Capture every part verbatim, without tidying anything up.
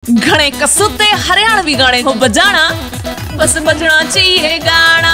घने कसूते हरियाणवी गाने हो बजाना, बस बजना चाहिए गाना।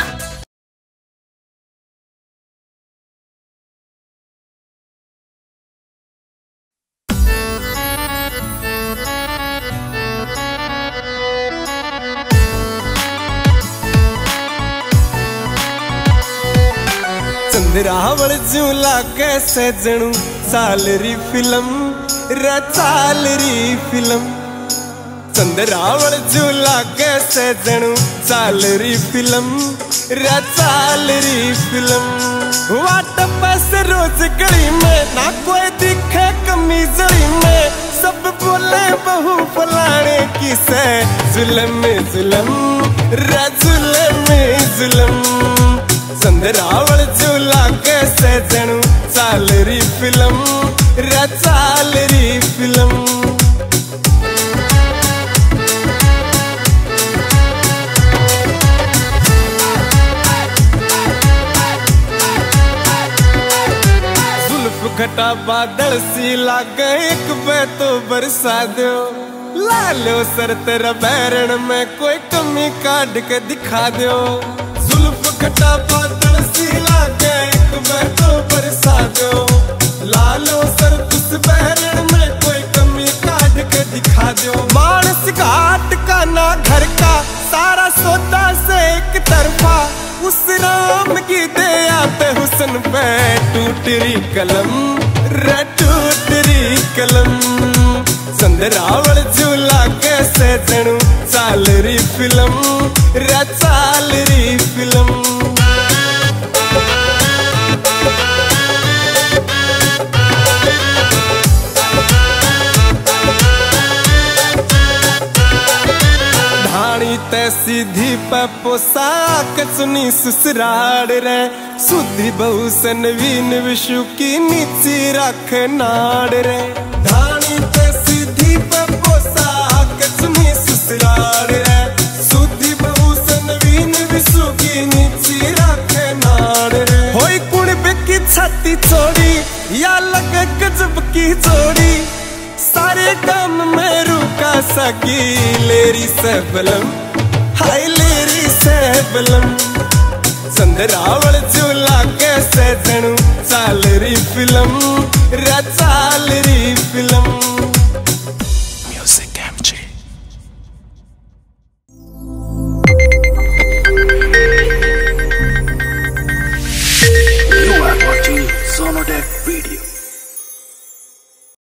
चंद्रावल झूला कैसे जनू सालरी फिल्म रे सालरी फिल्म। चंद्रावल झूला कैसे जनू सालरी फिल्म रे सालरी फिल्म। वाट बस रोज गली में ना कोई दिखे कमी जड़ी में, सब बोले बहु फलाने की से जुल्म जुल्म रे जुल्म जुल्म। चंद्रावल झूला कैसे जनू सालरी फिल्म रे सालरी फिल्म। जुल्फ घटा बादल सी लागे एक बे तो बरसा दो, ला लो सर तेरा बैरण में कोई कमी काट के दिखा दो। जुल्फ घटा बादल सी लागे एक बे तो बरसा दो, ला लो सर तुस बैरण में कोई कमी काट के दिखा दो। मानस घाट का ना घर का सारा सौदा से एक तरफा, उस राम की दया पे हुस्न पे टूटरी कलम रे टूटरी कलम। चंद्रावल झूला कैसे जनू सालरी फिल्म रे सालरी फिल्म। ते सीधी पे पोशाक सुनी ससुराल रे, सुधी बहु से नवीन विशु की नीची रख नाड़ रे। धानी ते सीधी पे पोशाक सुनी ससुराल रे, सुधी बहु से नवीन विशु की नीची रख नाड़ रे। होई कुणबे की छाती छोड़ी या लगे गजब की जोड़ी, सारे काम में रुका सकी लेरी से बलम हाय लेरी से बलम। चंद्रावल झूला कैसे जनू सालरी फिल्म रे सालरी फिल्म।